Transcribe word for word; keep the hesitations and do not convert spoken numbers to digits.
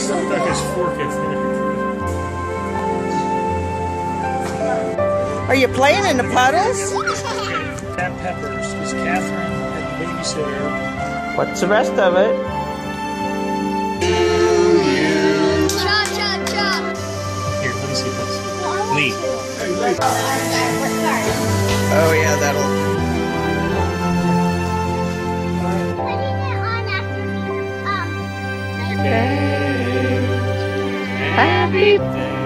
stuck his fork in there. Are you playing in the puddles? That Peppers is Catherine and the babysitter. What's the rest of it? Cha cha cha. Here, let me see this. Lee. Oh yeah, that'll. Happy